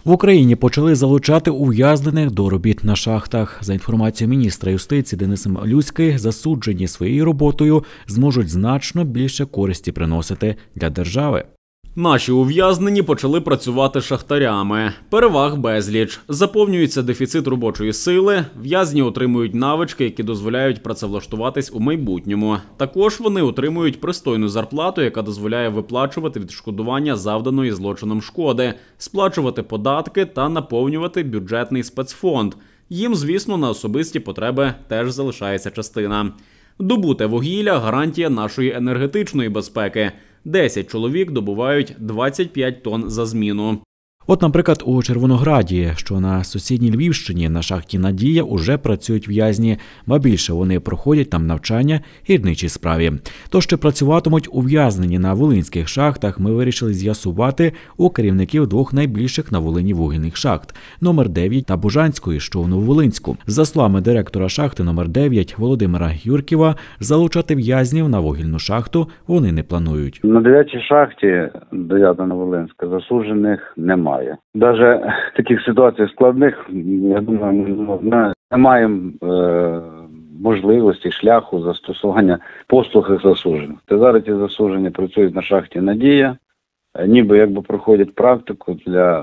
В Україні почали залучати ув'язнених до робіт на шахтах. За інформацією міністра юстиції Дениса Малюськи, засуджені своєю роботою зможуть значно більше користі приносити для держави. Наші ув'язнені почали працювати шахтарями. Переваг безліч. Заповнюється дефіцит робочої сили, в'язні отримують навички, які дозволяють працевлаштуватись у майбутньому. Також вони отримують пристойну зарплату, яка дозволяє виплачувати відшкодування завданої злочином шкоди, сплачувати податки та наповнювати бюджетний спецфонд. Їм, звісно, на особисті потреби теж залишається частина. Добуте вугілля – гарантія нашої енергетичної безпеки. 10 чоловік добувають 25 тонн за зміну. От, наприклад, у Червонограді, що на сусідній Львівщині, на шахті «Надія» уже працюють в'язні, ба більше вони проходять там навчання гірничій справі. То, що працюватимуть ув'язнені на волинських шахтах, ми вирішили з'ясувати у керівників двох найбільших на Волині вугільних шахт – номер 9 та Бужанської, що в Нововолинську. За словами директора шахти номер 9 Володимира Юркєва, залучати в'язнів на вугільну шахту вони не планують. На 9-й шахті, 9 Нововолинська, засуджених немає. Навіть таких ситуацій складних, я думаю, ми не маємо можливості, шляху застосування послуг засуджених. Зараз ці засуджені працюють на шахті «Надія», ніби якби проходять практику для,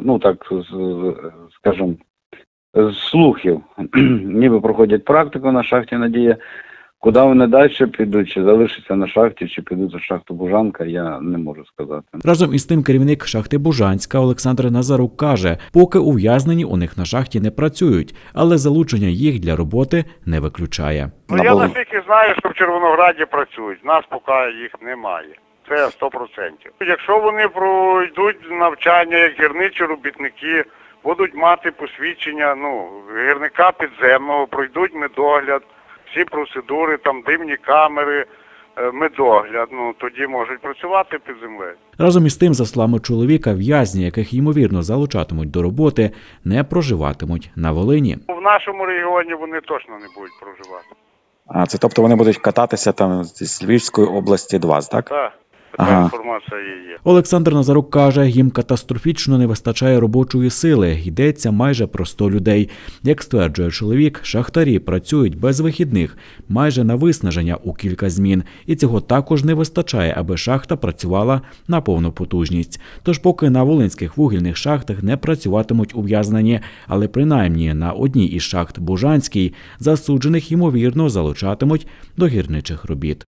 скажімо, слухів, ніби проходять практику на шахті «Надія». Куди вони далі підуть, чи залишаться на шахті, чи підуть за шахту Бужанка, я не можу сказати. Разом із тим керівник шахти Бужанська Олександр Назарук каже, поки ув'язнені у них на шахті не працюють, але залучення їх для роботи не виключає. Я наскільки знаю, що в Червонограді працюють, в нас поки їх немає. Це 100%. Якщо вони пройдуть навчання як гірничі робітники, будуть мати посвідчення гірника підземного, пройдуть медогляд, всі процедури, там димні камери, медогляд, тоді можуть працювати під землею. Разом із тим, за словами чоловіка, в'язні, яких ймовірно залучатимуть до роботи, не проживатимуть на Волині. В нашому регіоні вони точно не будуть проживати. Це тобто вони будуть кататися там з Львівської області до вас, так? Так. Така інформація є. Олександр Назарук каже, їм катастрофічно не вистачає робочої сили. Йдеться майже про 100 людей. Як стверджує чоловік, шахтарі працюють без вихідних, майже на виснаження у кілька змін. І цього також не вистачає, аби шахта працювала на повну потужність. Тож поки на волинських вугільних шахтах не працюватимуть ув'язнені, але принаймні на одній із шахт Бужанській засуджених ймовірно залучатимуть до гірничих робіт.